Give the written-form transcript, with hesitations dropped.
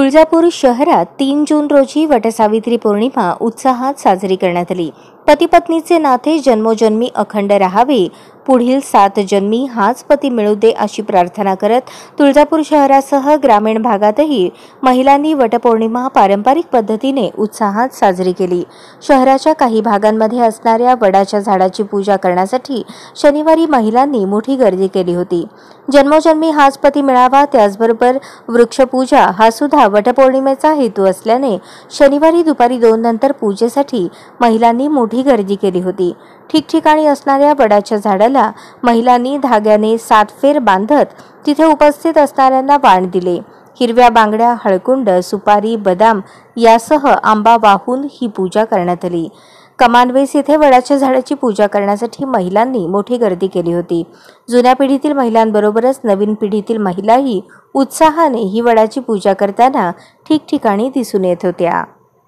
तुळजापूर शहरात 3 जून रोजी वटसावित्री पौर्णिमा उत्साहात साजरी करण्यात आली। पती पत्नीचे नाते जन्मोजन्मी अखंड राहावे, पुढील 7 जन्मी हाच पती मिळू दे अशी प्रार्थना करत तुळजापूर शहरासह ग्रामीण भागातही महिलांनी वटपौर्णिमा पारंपरिक पद्धतीने उत्साहात साजरी केली। शहराच्या काही भागांमध्ये असणाऱ्या वडाच्या झाडाची पूजा करण्यासाठी शनिवारी महिलांनी मोठी गर्दी केली होती। जन्मोजन्मी हाच पती मिळावा, त्याचबरोबर वृक्षपूजा हा सुद्धा वटपौर्णिमेचा हेतू असल्याने शनिवारी दुपारी 2 नंतर पूजेसाठी महिलांनी मोठी गर्दी केली होती। ठिकठिकाणी असणाऱ्या वडाच्या झाडाला महिलांनी धाग्याने 7 फेर बांधत तिथे उपस्थित असणाऱ्यांना वाण दिले। हिरव्या बांगड्या, हळकुंड, सुपारी, बदाम यासह आंबा वाहून ही पूजा करण्यात आली। कमानवेस येथे वडाच्या झाडाची पूजा करण्यासाठी महिलांनी मोठी गर्दी केली होती। जुन्या पिढीतील महिलांबरोबरच नवीन पिढीतील महिलाही उत्साहाने ही वडाची पूजा करताना ठिकठिकाणी दिसून येत होत्या।